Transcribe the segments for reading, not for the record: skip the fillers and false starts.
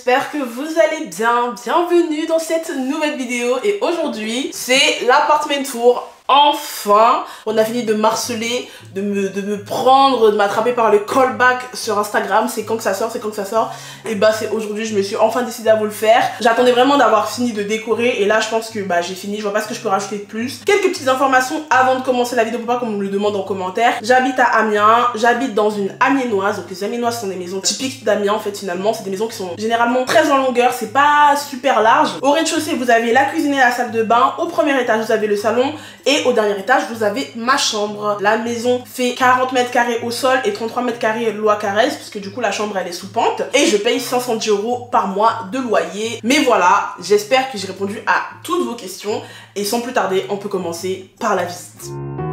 j'espère que vous allez bien. Bienvenue dans cette nouvelle vidéo et aujourd'hui c'est l'appartement tour. Enfin, on a fini de m'harceler, de me prendre, de m'attraper par le callback sur Instagram. C'est quand que ça sort, c'est quand que ça sort. Et bah c'est aujourd'hui, je me suis enfin décidé à vous le faire. J'attendais vraiment d'avoir fini de décorer et là je pense que bah j'ai fini. Je vois pas ce que je peux rajouter de plus. Quelques petites informations avant de commencer la vidéo pour pas qu'on me le demande en commentaire. J'habite à Amiens, j'habite dans une amiénoise. Donc les amiénoises sont des maisons typiques d'Amiens en fait finalement. C'est des maisons qui sont généralement très en longueur, c'est pas super large. Au rez-de-chaussée vous avez la cuisine et la salle de bain. Au premier étage vous avez le salon et au dernier étage vous avez ma chambre. La maison fait 40 mètres carrés au sol et 33 mètres carrés loi Carrez puisque du coup la chambre elle est sous pente et je paye 510 € par mois de loyer. Mais voilà, j'espère que j'ai répondu à toutes vos questions et sans plus tarder on peut commencer par la visite.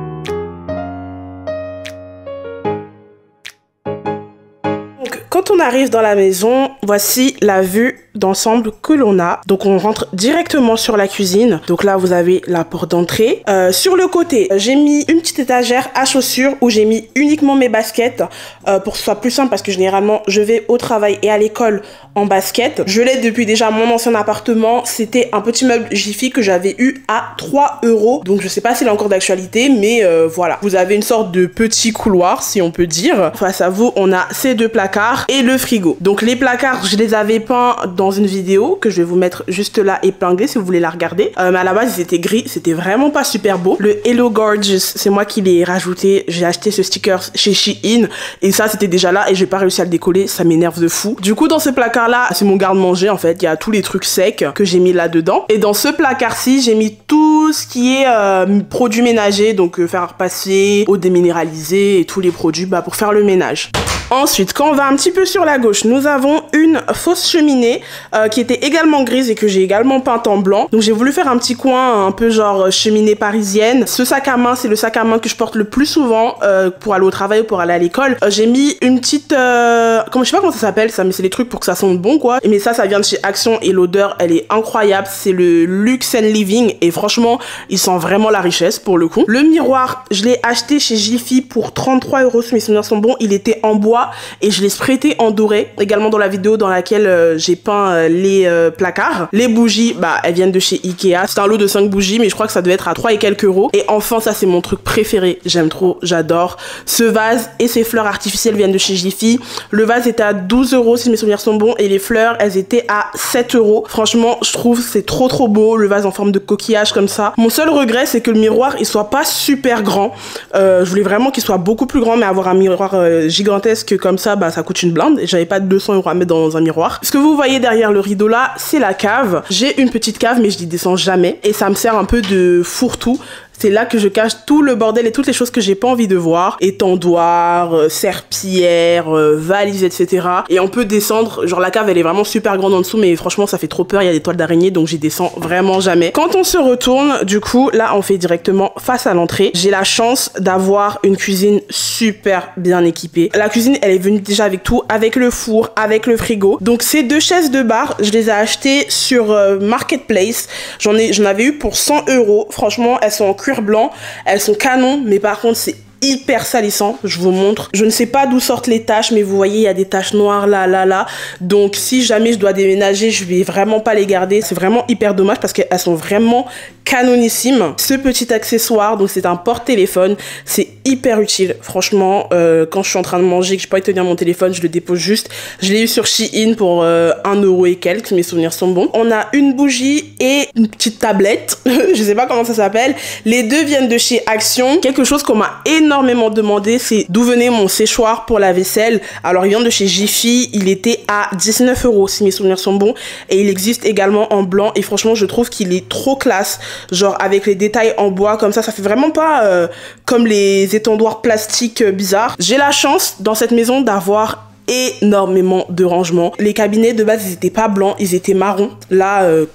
Donc quand on arrive dans la maison, voici la vue d'ensemble que l'on a. Donc on rentre directement sur la cuisine. Donc là vous avez la porte d'entrée. Sur le côté j'ai mis une petite étagère à chaussures où j'ai mis uniquement mes baskets pour que ce soit plus simple parce que généralement je vais au travail et à l'école en basket. Je l'ai depuis déjà mon ancien appartement. C'était un petit meuble Jiffy que j'avais eu à 3 €. Donc je sais pas s'il est encore d'actualité mais voilà. Vous avez une sorte de petit couloir si on peut dire. Face à vous on a ces deux placards et le frigo. Donc les placards je les avais peints dans une vidéo que je vais vous mettre juste là épinglée si vous voulez la regarder. Mais à la base ils étaient gris, c'était vraiment pas super beau. Le Hello Gorgeous, c'est moi qui l'ai rajouté. J'ai acheté ce sticker chez Shein et ça c'était déjà là et j'ai pas réussi à le décoller, ça m'énerve de fou. Du coup dans ce placard là, c'est mon garde-manger en fait, il y a tous les trucs secs que j'ai mis là dedans. Et dans ce placard-ci, j'ai mis tout ce qui est produits ménagers, donc fer à repasser, eau déminéralisée et tous les produits pour faire le ménage. Ensuite, quand on va un petit peu sur la gauche, nous avons une fausse cheminée qui était également grise et que j'ai également peinte en blanc. Donc j'ai voulu faire un petit coin un peu genre cheminée parisienne. Ce sac à main, c'est le sac à main que je porte le plus souvent pour aller au travail ou pour aller à l'école. J'ai mis une petite... je sais pas comment ça s'appelle ça, mais c'est les trucs pour que ça sente bon quoi. Mais ça vient de chez Action et l'odeur, elle est incroyable. C'est le Luxe and Living et franchement, il sent vraiment la richesse pour le coup. Le miroir, je l'ai acheté chez Jiffy pour 33 € si mes souvenirs sont bons. Il était en bois et je l'ai sprayé en doré également dans la vidéo dans laquelle j'ai peint les placards. Les bougies, elles viennent de chez Ikea. C'est un lot de 5 bougies mais je crois que ça devait être à 3 et quelques euros. Et enfin ça c'est mon truc préféré, j'aime trop, j'adore. Ce vase et ces fleurs artificielles viennent de chez Jiffy. Le vase était à 12 € si mes souvenirs sont bons et les fleurs elles étaient à 7 €. Franchement je trouve c'est trop beau, le vase en forme de coquillage comme ça. Mon seul regret c'est que le miroir il soit pas super grand. Je voulais vraiment qu'il soit beaucoup plus grand mais avoir un miroir gigantesque comme ça ça coûte une blinde et j'avais pas 200 € à mettre dans un miroir. Ce que vous voyez derrière le rideau là c'est la cave. J'ai une petite cave mais je n'y descends jamais et ça me sert un peu de fourre-tout. C'est là que je cache tout le bordel et toutes les choses que j'ai pas envie de voir. Étendoir, serpillière, valises, etc. Et on peut descendre, genre la cave elle est vraiment super grande en dessous mais franchement ça fait trop peur, il y a des toiles d'araignée donc j'y descends vraiment jamais. Quand on se retourne, du coup, là on fait directement face à l'entrée. J'ai la chance d'avoir une cuisine super bien équipée. La cuisine elle est venue déjà avec tout, avec le four, avec le frigo. Donc ces deux chaises de bar, je les ai achetées sur Marketplace. J'en avais eu pour 100 €. Franchement elles sont en cuir blanc, elles sont canon mais par contre c'est hyper salissant, je vous montre. Je ne sais pas d'où sortent les taches mais vous voyez il y a des taches noires là. Donc si jamais je dois déménager je vais vraiment pas les garder. C'est vraiment hyper dommage parce qu'elles sont vraiment canonissimes. Ce petit accessoire, donc c'est un porte-téléphone, c'est hyper utile franchement. Quand je suis en train de manger et que je peux pas tenir mon téléphone, je le dépose juste. Je l'ai eu sur Shein pour 1 € et quelques, mes souvenirs sont bons. On a une bougie et une petite tablette je sais pas comment ça s'appelle. Les deux viennent de chez Action. Quelque chose qu'on m'a énormément demandé, c'est d'où venait mon séchoir pour la vaisselle. Alors il vient de chez Jiffy, il était à 19 € si mes souvenirs sont bons et il existe également en blanc et franchement je trouve qu'il est trop classe, genre avec les détails en bois comme ça fait vraiment pas comme les étendoirs plastiques bizarres. J'ai la chance dans cette maison d'avoir énormément de rangements. Les cabinets de base ils étaient pas blancs, ils étaient marrons, là comme ceci.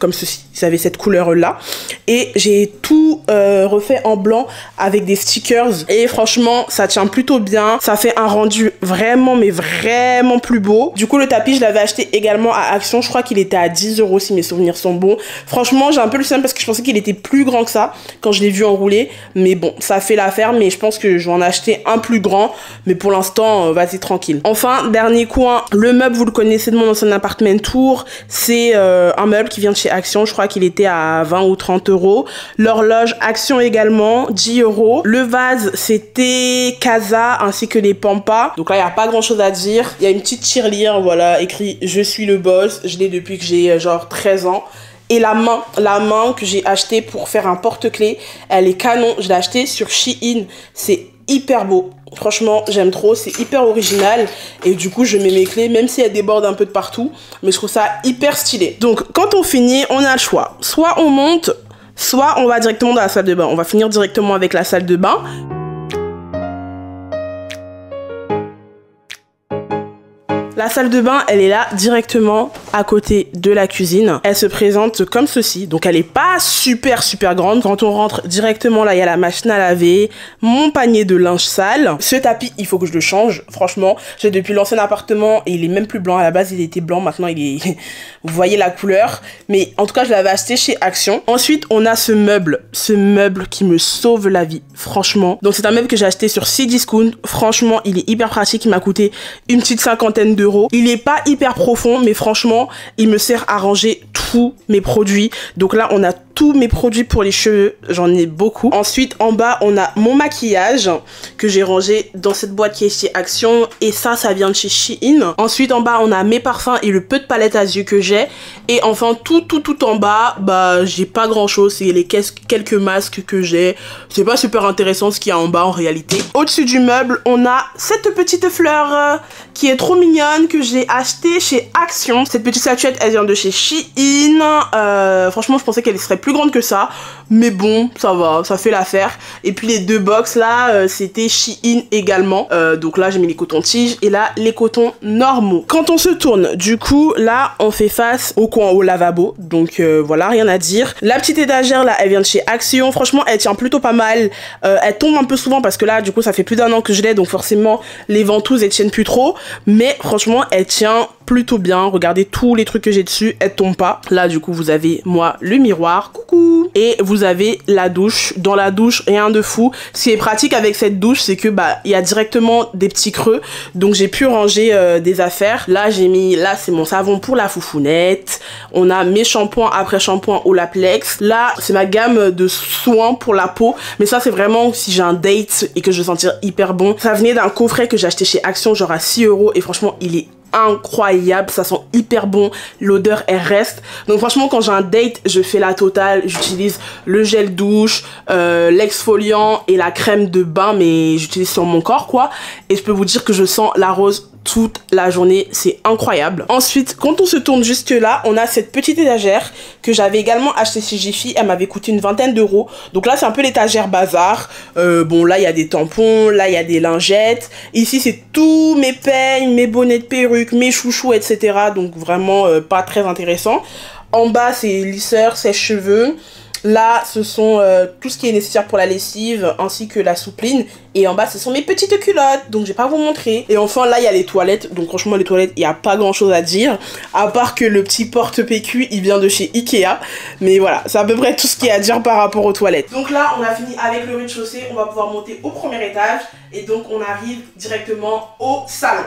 ils avaient cette couleur là. Et j'ai tout refait en blanc avec des stickers. Et franchement, ça tient plutôt bien. Ça fait un rendu vraiment, mais vraiment plus beau. Du coup, le tapis, je l'avais acheté également à Action. Je crois qu'il était à 10 € si mes souvenirs sont bons. Franchement, j'ai un peu le seum parce que je pensais qu'il était plus grand que ça quand je l'ai vu enrouler. Mais bon, ça fait l'affaire. Mais je pense que je vais en acheter un plus grand. Mais pour l'instant, vas-y tranquille. Enfin, dernier coin. Le meuble, vous le connaissez de mon ancien appartement tour. C'est un meuble qui vient de chez Action. Je crois qu'il était à 20 ou 30 €. L'horloge Action également, 10 €. Le vase, c'était Casa ainsi que les Pampas. Donc là, il n'y a pas grand chose à dire. Il y a une petite tirelire, voilà, écrit je suis le boss. Je l'ai depuis que j'ai genre 13 ans. Et la main que j'ai achetée pour faire un porte-clés, elle est canon. Je l'ai achetée sur Shein. C'est hyper beau. Franchement, j'aime trop. C'est hyper original. Et du coup, je mets mes clés, même si elles débordent un peu de partout. Mais je trouve ça hyper stylé. Donc, quand on finit, on a le choix. Soit on monte, soit on va directement dans la salle de bain. On va finir directement avec la salle de bain. La salle de bain, elle est là directement à côté de la cuisine. Elle se présente comme ceci. Donc elle est pas super grande. Quand on rentre directement là, il y a la machine à laver, mon panier de linge sale. Ce tapis, il faut que je le change. Franchement, j'ai depuis l'ancien appartement et il est même plus blanc. À la base, il était blanc. Maintenant, il est... Vous voyez la couleur. Mais en tout cas, je l'avais acheté chez Action. Ensuite, on a ce meuble. Ce meuble qui me sauve la vie. Franchement. Donc c'est un meuble que j'ai acheté sur Cdiscount. Franchement, il est hyper pratique. Il m'a coûté une petite 50aine d'euros. Il est pas hyper profond, mais franchement, il me sert à ranger tous mes produits. Donc là, on a tous mes produits pour les cheveux. J'en ai beaucoup. Ensuite, en bas, on a mon maquillage que j'ai rangé dans cette boîte qui est chez Action. Et ça vient de chez Shein. Ensuite, en bas, on a mes parfums et le peu de palette à yeux que j'ai. Et enfin, tout en bas, bah, j'ai pas grand chose. C'est les quelques masques que j'ai. C'est pas super intéressant ce qu'il y a en bas en réalité. Au-dessus du meuble, on a cette petite fleur qui est trop mignonne que j'ai achetée chez Action. Cette petite statuette, elle vient de chez Shein. Franchement, je pensais qu'elle serait plus grande que ça. Mais bon, ça va, ça fait l'affaire. Et puis les deux box là, c'était Shein également. Donc là, j'ai mis les cotons-tiges et là, les cotons normaux. Quand on se tourne, du coup, là, on fait face au coin au lavabo. Donc voilà, rien à dire. La petite étagère là, elle vient de chez Action. Franchement, elle tient plutôt pas mal. Elle tombe un peu souvent parce que là, du coup, ça fait plus d'1 an que je l'ai. Donc forcément, les ventouses, elles tiennent plus trop. Mais franchement, elle tient plutôt bien. Regardez tous les trucs que j'ai dessus, elle tombe pas. Là, du coup, vous avez, moi, le miroir. Coucou. Et vous avez la douche. Dans la douche, rien de fou. Ce qui est pratique avec cette douche, c'est que, bah, il y a directement des petits creux. Donc, j'ai pu ranger des affaires. Là, j'ai mis, là, c'est mon savon pour la foufounette. On a mes shampoings après shampoing Olaplex. Là, c'est ma gamme de soins pour la peau. Mais ça, c'est vraiment si j'ai un date et que je veux sentir hyper bon. Ça venait d'un coffret que j'ai acheté chez Action, genre à 6 €. Et franchement, il est incroyable, ça sent hyper bon, l'odeur elle reste. Donc franchement, quand j'ai un date, je fais la totale. J'utilise le gel douche, l'exfoliant et la crème de bain, mais j'utilise sur mon corps quoi. Et je peux vous dire que je sens la rose toute la journée, c'est incroyable. Ensuite, quand on se tourne juste là, on a cette petite étagère que j'avais également acheté chez Jiffy. Elle m'avait coûté une 20aine d'euros. Donc là, c'est un peu l'étagère bazar. Bon, là, il y a des tampons, là, il y a des lingettes. Ici, c'est tous mes peignes, mes bonnets de perruque, mes chouchous, etc. Donc vraiment pas très intéressant. En bas, c'est lisseur, sèche-cheveux. Là, ce sont tout ce qui est nécessaire pour la lessive ainsi que la soupline. Et en bas, ce sont mes petites culottes. Donc, je vais pas vous montrer. Et enfin, là, il y a les toilettes. Donc, franchement, les toilettes, il n'y a pas grand chose à dire. À part que le petit porte-PQ, il vient de chez Ikea. Mais voilà, c'est à peu près tout ce qu'il y a à dire par rapport aux toilettes. Donc là, on a fini avec le rez-de-chaussée. On va pouvoir monter au premier étage. Et donc, on arrive directement au salon.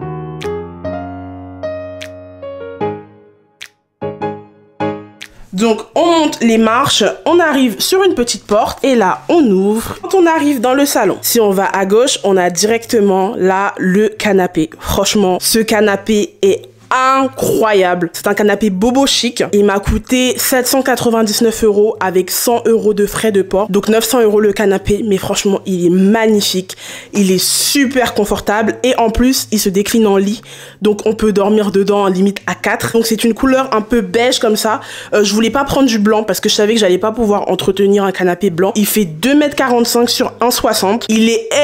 Donc on monte les marches, on arrive sur une petite porte et là on ouvre. Quand on arrive dans le salon, si on va à gauche, on a directement là le canapé. Franchement, ce canapé est incroyable. C'est un canapé bobo chic. Il m'a coûté 799 € avec 100 € de frais de port. Donc 900 € le canapé. Mais franchement, il est magnifique. Il est super confortable. Et en plus, il se décline en lit. Donc on peut dormir dedans limite à 4. Donc c'est une couleur un peu beige comme ça. Je voulais pas prendre du blanc parce que je savais que j'allais pas pouvoir entretenir un canapé blanc. Il fait 2,45 m sur 1,60 m. Il est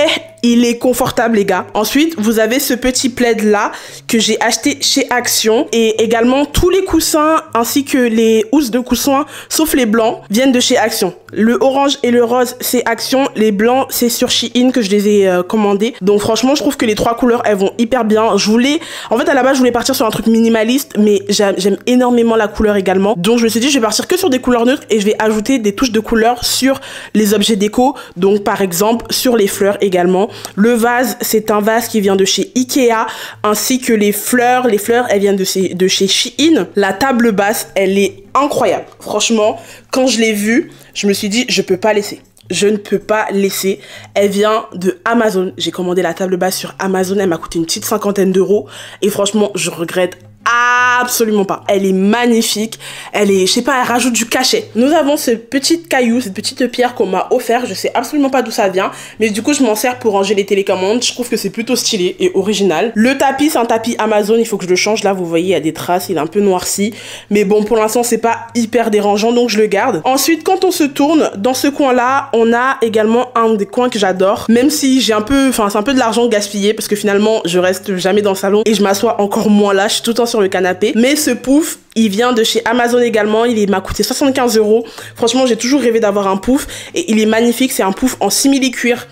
Il est confortable les gars. Ensuite, vous avez ce petit plaid là que j'ai acheté chez Action. Et également, tous les coussins ainsi que les housses de coussins, sauf les blancs, viennent de chez Action. Le orange et le rose, c'est Action. Les blancs, c'est sur Shein que je les ai commandés. Donc franchement, je trouve que les trois couleurs, elles vont hyper bien. En fait, à la base, je voulais partir sur un truc minimaliste, mais j'aime énormément la couleur également. Donc je me suis dit, je vais partir que sur des couleurs neutres et je vais ajouter des touches de couleurs sur les objets déco. Donc par exemple, sur les fleurs également. Le vase, c'est un vase qui vient de chez Ikea, ainsi que les fleurs, elles viennent de chez Shein. La table basse, elle est incroyable. Franchement, quand je l'ai vue, je me suis dit, je peux pas laisser. Je ne peux pas laisser. Elle vient de Amazon. J'ai commandé la table basse sur Amazon. Elle m'a coûté une petite 50aine d'euros. Et franchement, je regrette absolument pas. Elle est magnifique. Elle est, je sais pas, elle rajoute du cachet. Nous avons ce petit caillou, cette petite pierre qu'on m'a offert. Je sais absolument pas d'où ça vient. Mais du coup, je m'en sers pour ranger les télécommandes. Je trouve que c'est plutôt stylé et original. Le tapis, c'est un tapis Amazon. Il faut que je le change. Là, vous voyez, il y a des traces. Il est un peu noirci. Mais bon, pour l'instant, c'est pas hyper dérangeant. Donc, je le garde. Ensuite, quand on se tourne, dans ce coin-là, on a également un des coins que j'adore. Même si j'ai un peu, c'est un peu de l'argent gaspillé parce que finalement, je reste jamais dans le salon et je m'assois encore moins là. Je suis tout le temps sur le canapé. Mais ce pouf, il vient de chez Amazon également. Il m'a coûté 75 €. Franchement, j'ai toujours rêvé d'avoir un pouf et il est magnifique. C'est un pouf en simili-cuir.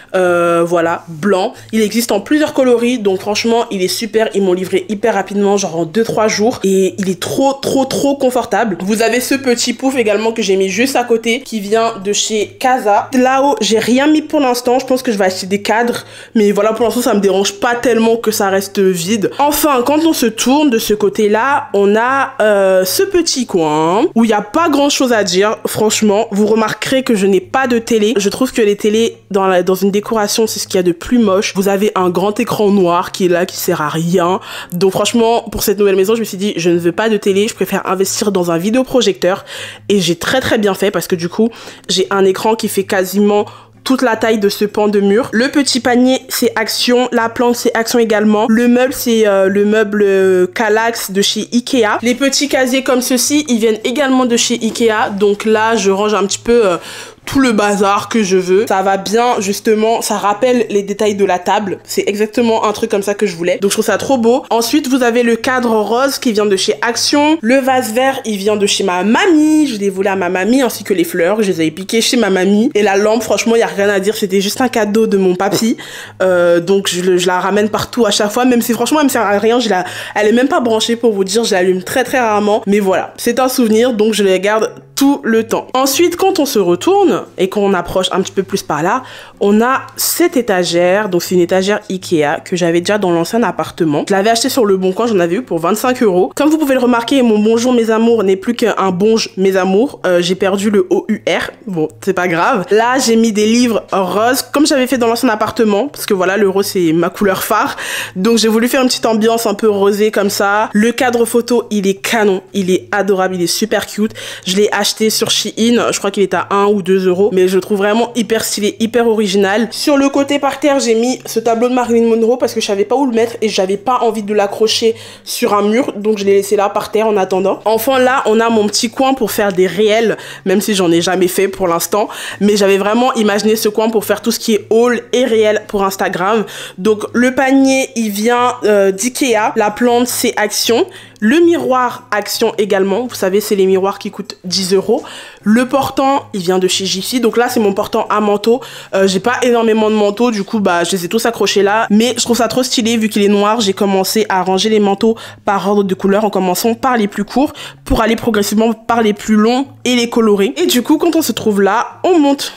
Voilà, blanc. Il existe en plusieurs coloris, donc franchement, il est super. Ils m'ont livré hyper rapidement, genre en 2-3 jours. Et il est trop confortable. Vous avez ce petit pouf également que j'ai mis juste à côté, qui vient de chez Casa. Là-haut, j'ai rien mis pour l'instant. Je pense que je vais acheter des cadres. Mais voilà, pour l'instant, ça me dérange pas tellement que ça reste vide. Enfin, quand on se tourne de ce côté-là, on a ce petit coin où il n'y a pas grand-chose à dire. Franchement, vous remarquerez que je n'ai pas de télé. Je trouve que les télés dans une décoration, c'est ce qu'il y a de plus moche. Vous avez un grand écran noir qui est là, qui sert à rien. Donc franchement, pour cette nouvelle maison, je me suis dit, je ne veux pas de télé, je préfère investir dans un vidéoprojecteur. Et j'ai très bien fait parce que du coup, j'ai un écran qui fait quasiment toute la taille de ce pan de mur. Le petit panier, c'est Action. La plante, c'est Action également. Le meuble, c'est le meuble Kallax de chez Ikea. Les petits casiers comme ceci, ils viennent également de chez Ikea. Donc là, je range un petit peu tout le bazar que je veux. Ça va bien, justement, ça rappelle les détails de la table. C'est exactement un truc comme ça que je voulais. Donc je trouve ça trop beau. Ensuite, vous avez le cadre rose qui vient de chez Action. Le vase vert, il vient de chez ma mamie. Je l'ai volé à ma mamie, ainsi que les fleurs. Je les avais piquées chez ma mamie. Et la lampe, franchement, il n'y a rien à dire. C'était juste un cadeau de mon papy. Donc je la ramène partout à chaque fois. Même si franchement, elle me sert à rien. Elle est même pas branchée pour vous dire. Je l'allume très rarement. Mais voilà, c'est un souvenir. Donc je les garde tout le temps. Ensuite, quand on se retourne et qu'on approche un petit peu plus par là, on a cette étagère. Donc c'est une étagère Ikea que j'avais déjà dans l'ancien appartement. Je l'avais acheté sur le Bon Coin, j'en avais eu pour 25 €. Comme vous pouvez le remarquer, mon bonjour mes amours n'est plus qu'un bonge mes amours. J'ai perdu le OUR. Bon, c'est pas grave. Là, j'ai mis des livres roses comme j'avais fait dans l'ancien appartement parce que voilà, le rose c'est ma couleur phare. Donc j'ai voulu faire une petite ambiance un peu rosée comme ça. Le cadre photo, il est canon, il est adorable, il est super cute. Je l'ai acheté sur Shein, je crois qu'il est à 1 ou 2 €, mais je le trouve vraiment hyper stylé, hyper original. Sur le côté par terre, j'ai mis ce tableau de Marilyn Monroe parce que je savais pas où le mettre et j'avais pas envie de l'accrocher sur un mur, donc je l'ai laissé là par terre en attendant. Enfin là, on a mon petit coin pour faire des réels, même si j'en ai jamais fait pour l'instant, mais j'avais vraiment imaginé ce coin pour faire tout ce qui est haul et réel pour Instagram. Donc le panier, il vient d'Ikea, la plante c'est Action. Le miroir Action également, vous savez c'est les miroirs qui coûtent 10 €. Le portant, il vient de chez Jiffy, donc là c'est mon portant à manteau. J'ai pas énormément de manteaux, du coup bah je les ai tous accrochés là, mais je trouve ça trop stylé vu qu'il est noir. J'ai commencé à ranger les manteaux par ordre de couleur en commençant par les plus courts pour aller progressivement par les plus longs et les colorés. Et du coup quand on se trouve là, on monte.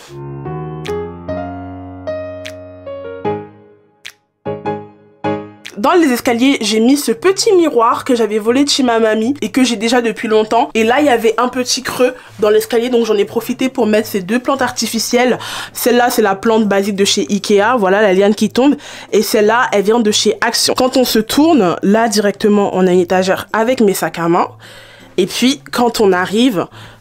Dans les escaliers, j'ai mis ce petit miroir que j'avais volé de chez ma mamie et que j'ai déjà depuis longtemps. Et là, il y avait un petit creux dans l'escalier, donc j'en ai profité pour mettre ces deux plantes artificielles. Celle-là, c'est la plante basique de chez Ikea, voilà la liane qui tombe. Et celle-là, elle vient de chez Action. Quand on se tourne, là directement, on a une étagère avec mes sacs à main. Et puis, quand on arrive,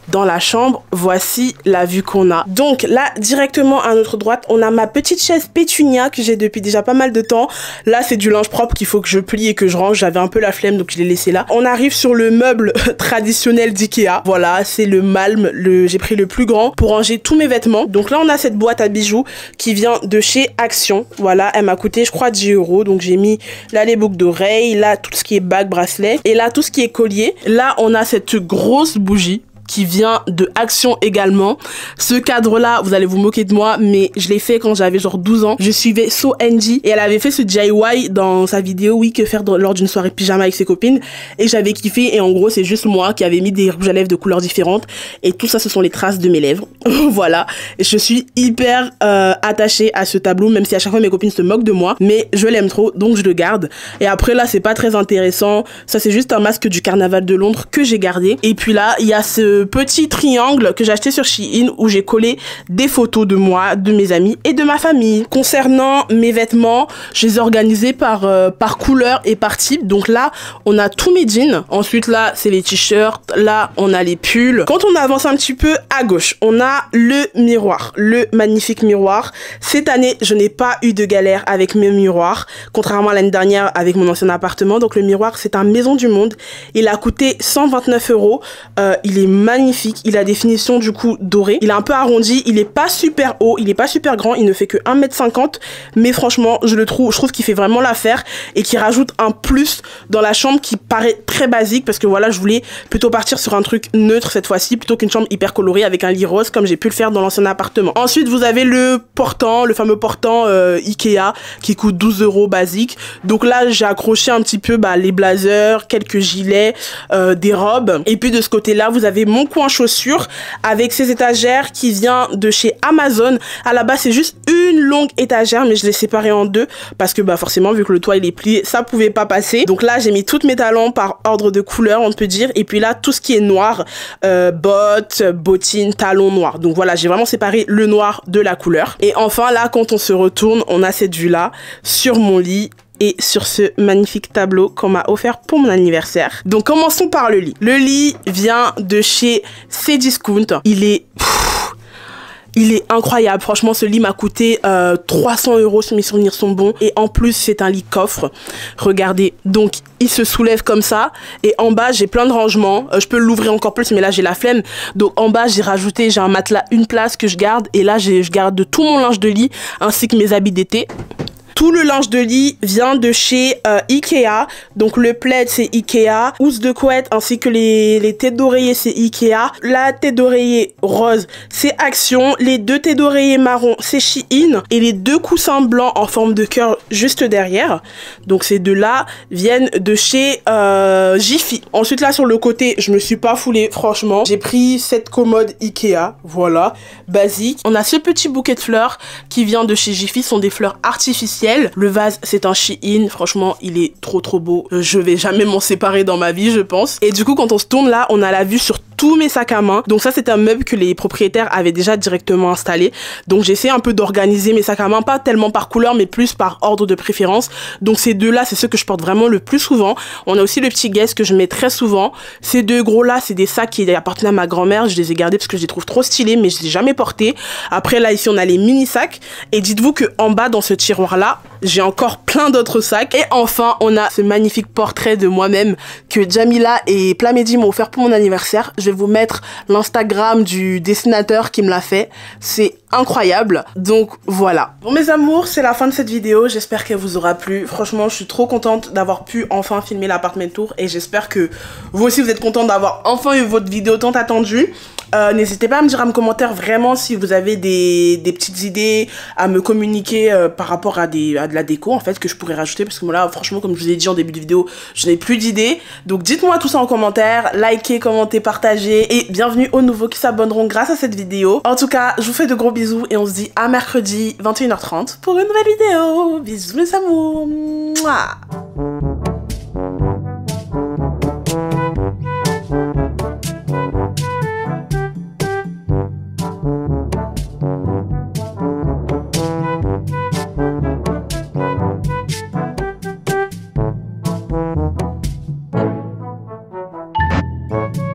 dans la chambre, voici la vue qu'on a. Donc là, directement à notre droite, on a ma petite chaise pétunia que j'ai depuis déjà pas mal de temps. Là, c'est du linge propre qu'il faut que je plie et que je range. J'avais un peu la flemme, donc je l'ai laissé là. On arrive sur le meuble traditionnel d'Ikea. Voilà, c'est le Malm. J'ai pris le plus grand pour ranger tous mes vêtements. Donc là, on a cette boîte à bijoux qui vient de chez Action. Voilà, elle m'a coûté, je crois, 10 €. Donc j'ai mis là les boucles d'oreilles, là tout ce qui est bague, bracelet, et là tout ce qui est collier. Là, on a cette grosse bougie qui vient de Action également. Ce cadre-là, vous allez vous moquer de moi, mais je l'ai fait quand j'avais genre 12 ans. Je suivais So NG et elle avait fait ce DIY dans sa vidéo, oui, que faire lors d'une soirée pyjama avec ses copines. Et j'avais kiffé et en gros, c'est juste moi qui avais mis des rouges à lèvres de couleurs différentes. Et tout ça, ce sont les traces de mes lèvres. Voilà. Et je suis hyper attachée à ce tableau, même si à chaque fois mes copines se moquent de moi. Mais je l'aime trop, donc je le garde. Et après là, c'est pas très intéressant. Ça, c'est juste un masque du carnaval de Londres que j'ai gardé. Et puis là, il y a ce petit triangle que j'ai acheté sur Shein où j'ai collé des photos de moi, de mes amis et de ma famille. Concernant mes vêtements, je les ai organisés par couleur et par type. Donc là, on a tous mes jeans. Ensuite là, c'est les t-shirts. Là, on a les pulls. Quand on avance un petit peu à gauche, on a le miroir, le magnifique miroir. Cette année, je n'ai pas eu de galère avec mes miroirs, contrairement à l'année dernière avec mon ancien appartement. Donc le miroir, c'est un Maison du Monde. Il a coûté 129 €. Il est magnifique, il a des finitions du coup dorées, il est un peu arrondi, il est pas super haut, il est pas super grand, il ne fait que 1,50 m, mais franchement je trouve qu'il fait vraiment l'affaire et qui rajoute un plus dans la chambre qui paraît très basique parce que voilà, je voulais plutôt partir sur un truc neutre cette fois-ci plutôt qu'une chambre hyper colorée avec un lit rose comme j'ai pu le faire dans l'ancien appartement. Ensuite vous avez le portant, le fameux portant Ikea qui coûte 12 € basique. Donc là j'ai accroché un petit peu les blazers, quelques gilets, des robes, et puis de ce côté là vous avez mon coin chaussures avec ces étagères qui vient de chez Amazon. À la base c'est juste une longue étagère mais je l'ai séparée en deux parce que forcément vu que le toit il est plié ça pouvait pas passer. Donc là j'ai mis toutes mes talons par ordre de couleur on peut dire, et puis là tout ce qui est noir, bottes, bottines, talons noirs. Donc voilà, j'ai vraiment séparé le noir de la couleur. Et enfin là quand on se retourne, on a cette vue là sur mon lit et sur ce magnifique tableau qu'on m'a offert pour mon anniversaire. Donc commençons par le lit. Le lit vient de chez Cdiscount. Il est incroyable. Franchement, ce lit m'a coûté 300 € si mes souvenirs sont bons. Et en plus, c'est un lit coffre. Regardez. Donc, il se soulève comme ça. Et en bas, j'ai plein de rangements. Je peux l'ouvrir encore plus, mais là, j'ai la flemme. Donc, en bas, j'ai un matelas, une place que je garde. Et là, je garde tout mon linge de lit ainsi que mes habits d'été. Tout le linge de lit vient de chez Ikea. Donc le plaid c'est Ikea, housse de couette ainsi que les têtes d'oreiller c'est Ikea. La tête d'oreiller rose c'est Action. Les deux têtes d'oreiller marron c'est Shein. Et les deux coussins blancs en forme de cœur juste derrière. Donc ces deux là viennent de chez Jiffy. Ensuite là sur le côté je me suis pas foulée franchement. J'ai pris cette commode Ikea. Voilà, basique. On a ce petit bouquet de fleurs qui vient de chez Jiffy. Ce sont des fleurs artificielles. Le vase c'est un Shein, franchement il est trop beau, je vais jamais m'en séparer dans ma vie je pense. Et du coup quand on se tourne là, on a la vue sur tous mes sacs à main. Donc ça c'est un meuble que les propriétaires avaient déjà directement installé. Donc j'essaie un peu d'organiser mes sacs à main, pas tellement par couleur mais plus par ordre de préférence. Donc ces deux là c'est ceux que je porte vraiment le plus souvent. On a aussi le petit Guess que je mets très souvent. Ces deux gros là c'est des sacs qui appartenaient à ma grand-mère, je les ai gardés parce que je les trouve trop stylés mais je les ai jamais portés. Après là ici on a les mini sacs et dites-vous que en bas dans ce tiroir là j'ai encore plein d'autres sacs. Et enfin on a ce magnifique portrait de moi-même que Jamila et Plamedi m'ont offert pour mon anniversaire. Je vais vous mettre l'Instagram du dessinateur qui me l'a fait. C'est incroyable. Donc voilà. Bon mes amours, c'est la fin de cette vidéo. J'espère qu'elle vous aura plu. Franchement, je suis trop contente d'avoir pu enfin filmer l'appartement tour. Et j'espère que vous aussi vous êtes contents d'avoir enfin eu votre vidéo tant attendue. N'hésitez pas à me dire en commentaire vraiment si vous avez des petites idées à me communiquer par rapport à de la déco en fait que je pourrais rajouter, parce que moi là franchement comme je vous ai dit en début de vidéo je n'ai plus d'idées. Donc dites-moi tout ça en commentaire, likez, commentez, partagez et bienvenue aux nouveaux qui s'abonneront grâce à cette vidéo. En tout cas je vous fais de gros bisous et on se dit à mercredi 21 h 30 pour une nouvelle vidéo. Bisous les amours. Mouah.